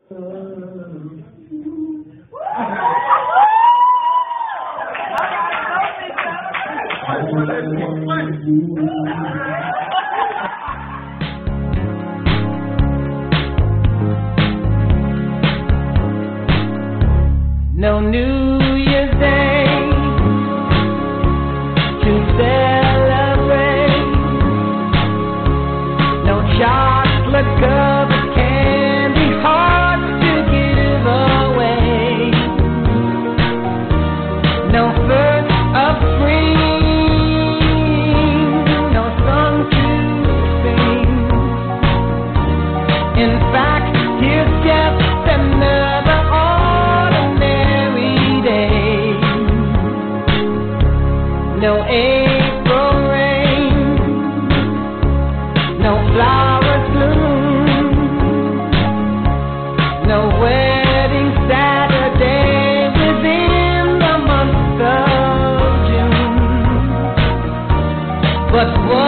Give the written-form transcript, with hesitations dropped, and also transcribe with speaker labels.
Speaker 1: No New Year's Day to celebrate. No chocolate covered candy hearts to give away. No first of spring, no song to sing. In fact, here's just another ordinary day. No April rain, no flowers bloom, no wedding Saturday within the month of June. But